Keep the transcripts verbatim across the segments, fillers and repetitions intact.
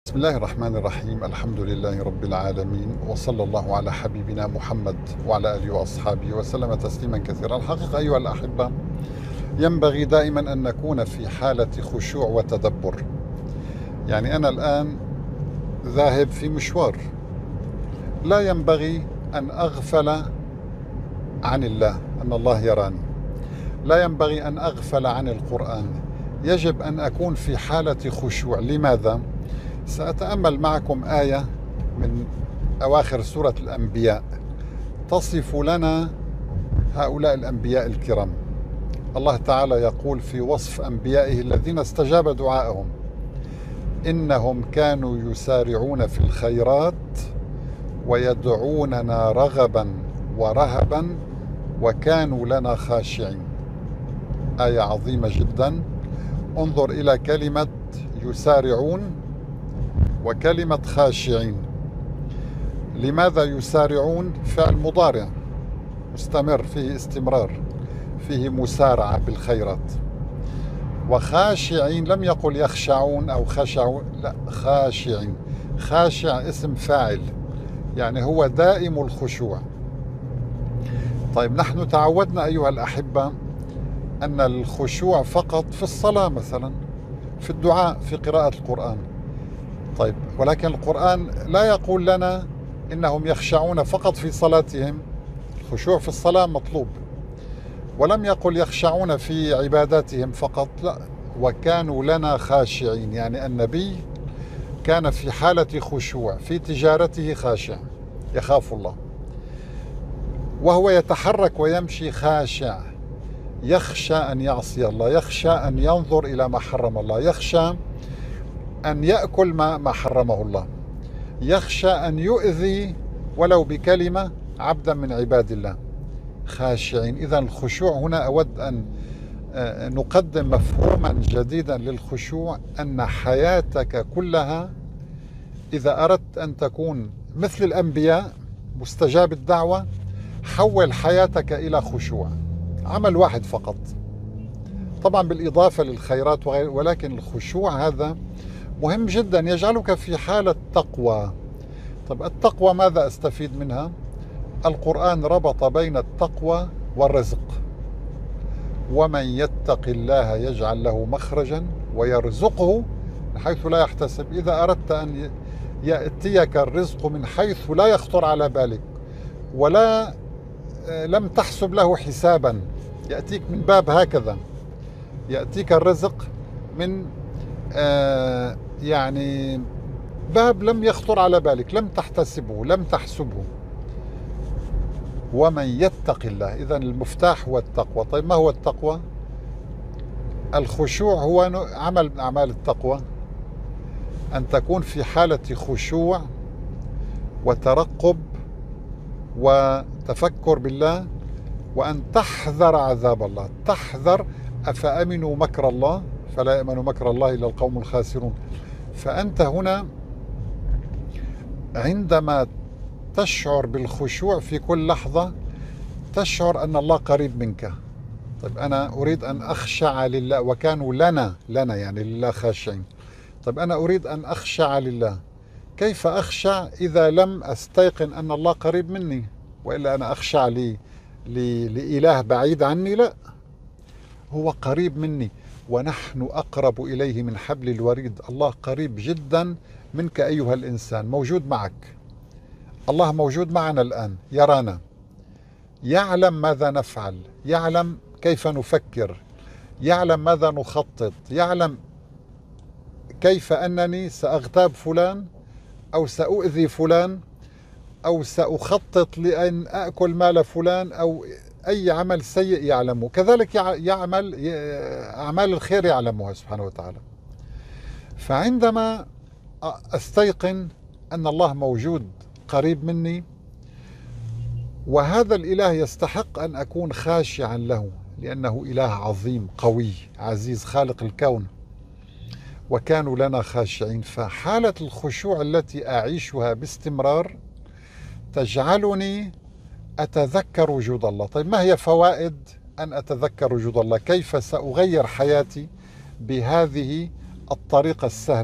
بسم الله الرحمن الرحيم. الحمد لله رب العالمين، وصلى الله على حبيبنا محمد وعلى آله وأصحابه وسلم تسليما كثيرا. الحقيقة أيها الأحبة، ينبغي دائما أن نكون في حالة خشوع وتدبر. يعني أنا الآن ذاهب في مشوار، لا ينبغي أن أغفل عن الله، أن الله يراني. لا ينبغي أن أغفل عن القرآن، يجب أن أكون في حالة خشوع. لماذا؟ سأتأمل معكم آية من أواخر سورة الأنبياء تصف لنا هؤلاء الأنبياء الكرام. الله تعالى يقول في وصف أنبيائه الذين استجاب دعاءهم: إنهم كانوا يسارعون في الخيرات ويدعوننا رغبا ورهبا وكانوا لنا خاشعين. آية عظيمة جدا. انظر إلى كلمة يسارعون وكلمة خاشعين. لماذا يسارعون؟ فعل مضارع مستمر، فيه استمرار، فيه مسارعة بالخيرات. وخاشعين لم يقل يخشعون أو خشعون، لا، خاشعين. خاشع اسم فاعل، يعني هو دائم الخشوع. طيب، نحن تعودنا أيها الأحبة أن الخشوع فقط في الصلاة مثلا، في الدعاء، في قراءة القرآن. طيب، ولكن القرآن لا يقول لنا إنهم يخشعون فقط في صلاتهم. الخشوع في الصلاة مطلوب. ولم يقل يخشعون في عباداتهم فقط، لا، وكانوا لنا خاشعين. يعني النبي كان في حالة خشوع، في تجارته خاشع، يخاف الله، وهو يتحرك ويمشي خاشع، يخشى أن يعصي الله، يخشى أن ينظر إلى ما حرم الله، يخشى أن يأكل ما ما حرمه الله، يخشى أن يؤذي ولو بكلمة عبدا من عباد الله. خاشعين. إذا الخشوع هنا أود أن نقدم مفهوما جديدا للخشوع، أن حياتك كلها إذا أردت أن تكون مثل الأنبياء مستجاب الدعوة، حول حياتك إلى خشوع. عمل واحد فقط، طبعا بالإضافة للخيرات وغير، ولكن الخشوع هذا مهم جدا، يجعلك في حالة تقوى. طب التقوى ماذا أستفيد منها؟ القرآن ربط بين التقوى والرزق: ومن يتق الله يجعل له مخرجا ويرزقه من حيث لا يحتسب. إذا أردت أن يأتيك الرزق من حيث لا يخطر على بالك ولا لم تحسب له حسابا، يأتيك من باب هكذا، يأتيك الرزق من آه يعني باب لم يخطر على بالك، لم تحتسبه، لم تحسبه. ومن يتق الله، إذن المفتاح هو التقوى. طيب، ما هو التقوى؟ الخشوع هو عمل من أعمال التقوى، أن تكون في حالة خشوع وترقب وتفكر بالله، وأن تحذر عذاب الله. تحذر: أفأمنوا مكر الله فلا يأمن مكر الله إلا القوم الخاسرون. فأنت هنا عندما تشعر بالخشوع في كل لحظة تشعر أن الله قريب منك. طيب، أنا أريد أن أخشع لله، وكانوا لنا لنا يعني لله خاشعين. طيب، أنا أريد أن أخشع لله. كيف أخشع إذا لم أستيقن أن الله قريب مني؟ وإلا أنا أخشع لي لإله بعيد عني؟ لا، هو قريب مني، ونحن أقرب إليه من حبل الوريد. الله قريب جدا منك أيها الإنسان، موجود معك. الله موجود معنا الآن، يرانا، يعلم ماذا نفعل، يعلم كيف نفكر، يعلم ماذا نخطط، يعلم كيف أنني سأغتاب فلان أو سأؤذي فلان أو سأخطط لأن أكل مال فلان أو أي عمل سيء يعلمه. كذلك يعمل أعمال الخير يعلمها سبحانه وتعالى. فعندما أستيقن أن الله موجود قريب مني، وهذا الإله يستحق أن أكون خاشعا له، لأنه إله عظيم قوي عزيز خالق الكون، وكانوا لنا خاشعين. فحالة الخشوع التي أعيشها باستمرار تجعلني أتذكر وجود الله. طيب، ما هي فوائد أن أتذكر وجود الله؟ كيف سأغير حياتي بهذه الطريقة السهلة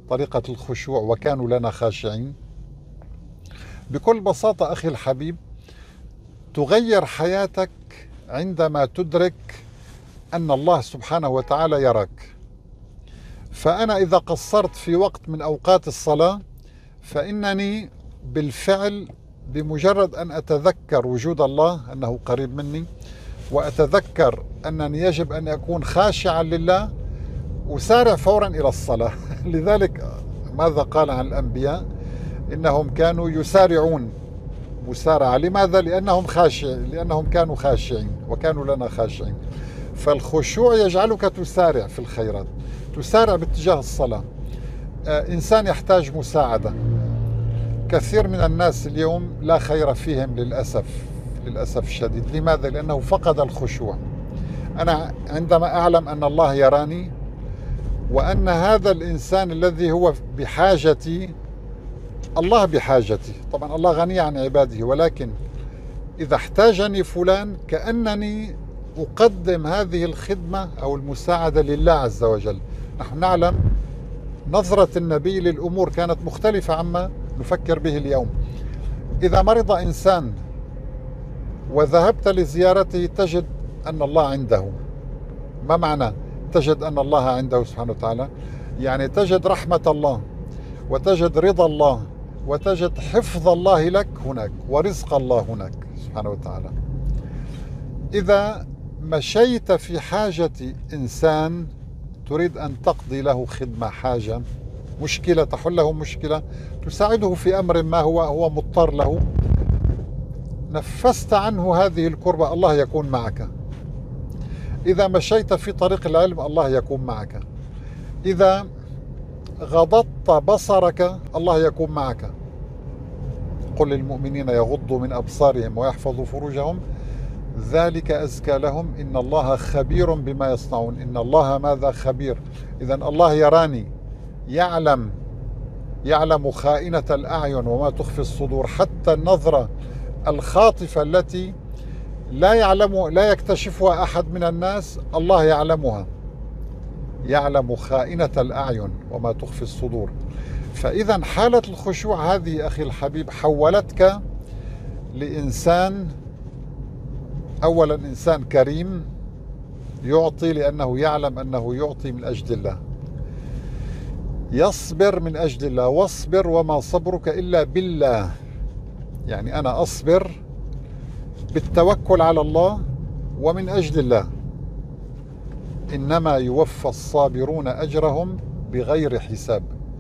طريقة الخشوع وكانوا لنا خاشعين. بكل بساطة أخي الحبيب، تغير حياتك عندما تدرك أن الله سبحانه وتعالى يراك. فأنا إذا قصرت في وقت من أوقات الصلاة فإنني بالفعل بمجرد أن أتذكر وجود الله أنه قريب مني، وأتذكر أنني يجب أن أكون خاشعا لله، أسارع فورا إلى الصلاة. لذلك ماذا قال عن الأنبياء؟ إنهم كانوا يسارعون مسارعة. لماذا؟ لأنهم خاشع لأنهم كانوا خاشعين وكانوا لنا خاشعين. فالخشوع يجعلك تسارع في الخيرات، تسارع باتجاه الصلاة. آه إنسان يحتاج مساعدة، كثير من الناس اليوم لا خير فيهم للأسف للأسف الشديد. لماذا؟ لأنه فقد الخشوع. أنا عندما أعلم أن الله يراني وأن هذا الإنسان الذي هو بحاجتي، الله بحاجتي، طبعا الله غني عن عباده، ولكن إذا احتاجني فلان كأنني أقدم هذه الخدمة أو المساعدة لله عز وجل. نحن نعلم نظرة النبي للأمور كانت مختلفة عما نفكر به اليوم. إذا مرض إنسان وذهبت لزيارته تجد أن الله عنده. ما معنى تجد أن الله عنده سبحانه وتعالى؟ يعني تجد رحمة الله، وتجد رضا الله، وتجد حفظ الله لك هناك، ورزق الله هناك سبحانه وتعالى. إذا مشيت في حاجة إنسان تريد أن تقضي له خدمة، حاجة، مشكلة، تحل له مشكلة، تساعده في أمر ما هو هو مضطر له، نفست عنه هذه الكربة، الله يكون معك. إذا مشيت في طريق العلم الله يكون معك. إذا غضضت بصرك الله يكون معك. قل للمؤمنين يغضوا من أبصارهم ويحفظوا فروجهم ذلك أزكى لهم إن الله خبير بما يصنعون. إن الله ماذا؟ خبير. إذن الله يراني، يعلم يعلم خائنة الأعين وما تخفي الصدور، حتى النظرة الخاطفة التي لا يعلم لا يكتشفها أحد من الناس الله يعلمها. يعلم خائنة الأعين وما تخفي الصدور. فإذا حالة الخشوع هذه أخي الحبيب حولتك لإنسان، أولا إنسان كريم يعطي لأنه يعلم أنه يعطي من أجل الله، يصبر من أجل الله، واصبر وما صبرك إلا بالله. يعني أنا أصبر بالتوكل على الله ومن أجل الله. إنما يوفى الصابرون أجرهم بغير حساب.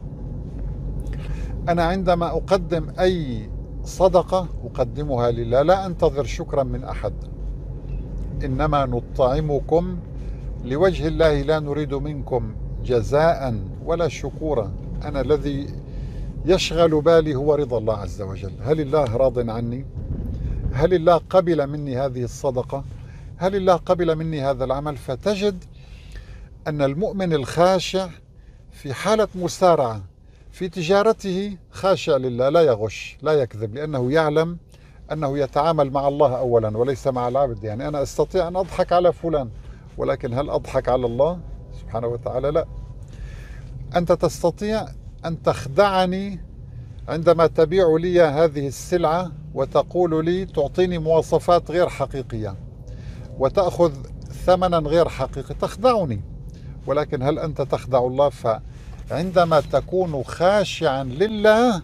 أنا عندما أقدم أي صدقة أقدمها لله، لا أنتظر شكرا من أحد. إنما نطعمكم لوجه الله لا نريد منكم جزاء ولا شكورا. أنا الذي يشغل بالي هو رضا الله عز وجل. هل الله راض عني؟ هل الله قبل مني هذه الصدقة؟ هل الله قبل مني هذا العمل؟ فتجد أن المؤمن الخاشع في حالة مسارعة في تجارته، خاشع لله، لا يغش لا يكذب، لأنه يعلم أنه يتعامل مع الله أولا وليس مع العبد. يعني أنا أستطيع أن أضحك على فلان، ولكن هل أضحك على الله سبحانه وتعالى؟ لا. أنت تستطيع أن تخدعني عندما تبيع لي هذه السلعة وتقول لي تعطيني مواصفات غير حقيقية وتأخذ ثمنا غير حقيقي، تخدعني. ولكن هل أنت تخدع الله؟ فعندما تكون خاشعا لله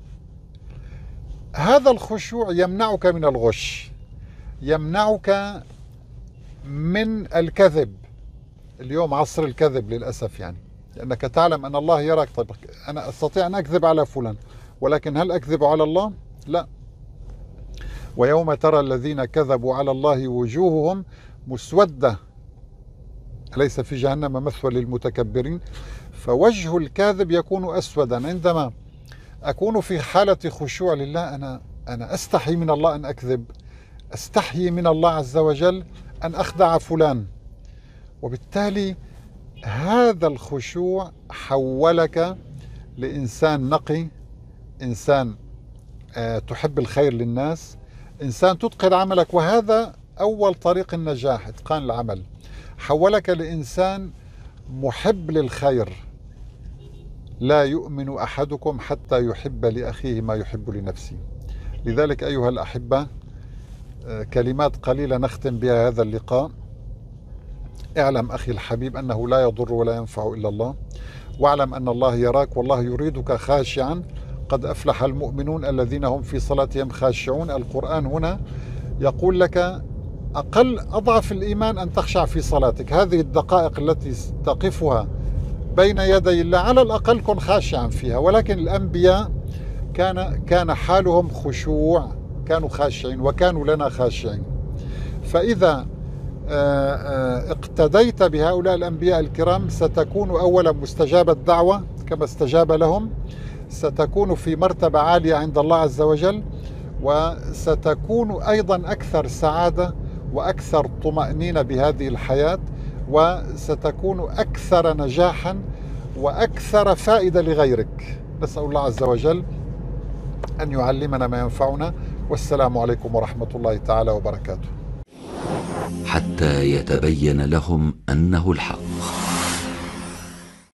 هذا الخشوع يمنعك من الغش، يمنعك من الكذب. اليوم عصر الكذب للأسف، يعني لأنك تعلم أن الله يراك. طيب أنا أستطيع أن أكذب على فلان، ولكن هل أكذب على الله؟ لا. ويوم ترى الذين كذبوا على الله وجوههم مسودة أليس في جهنم مثوى للمتكبرين. فوجه الكاذب يكون أسودا. عندما أكون في حالة خشوع لله أنا أنا أستحي من الله أن أكذب، أستحي من الله عز وجل أن أخدع فلان. وبالتالي هذا الخشوع حولك لإنسان نقي، إنسان تحب الخير للناس، إنسان تتقن عملك. وهذا أول طريق النجاح، إتقان العمل. حولك لإنسان محب للخير، لا يؤمن أحدكم حتى يحب لأخيه ما يحب لنفسه. لذلك أيها الأحبة، كلمات قليلة نختم بها هذا اللقاء. اعلم أخي الحبيب أنه لا يضر ولا ينفع إلا الله، واعلم أن الله يراك والله يريدك خاشعا. قد أفلح المؤمنون الذين هم في صلاتهم خاشعون. القرآن هنا يقول لك أقل أضعف الإيمان أن تخشع في صلاتك. هذه الدقائق التي تقفها بين يدي الله على الأقل كن خاشعا فيها. ولكن الأنبياء كان كان حالهم خشوع، كانوا خاشعين وكانوا لنا خاشعين. فإذا اقتديت بهؤلاء الأنبياء الكرام ستكون أولا مستجاب الدعوة كما استجاب لهم، ستكون في مرتبة عالية عند الله عز وجل، وستكون أيضا أكثر سعادة وأكثر طمأنينة بهذه الحياة، وستكون أكثر نجاحا وأكثر فائدة لغيرك. نسأل الله عز وجل أن يعلمنا ما ينفعنا، والسلام عليكم ورحمة الله تعالى وبركاته. حتى يتبين لهم أنه الحق.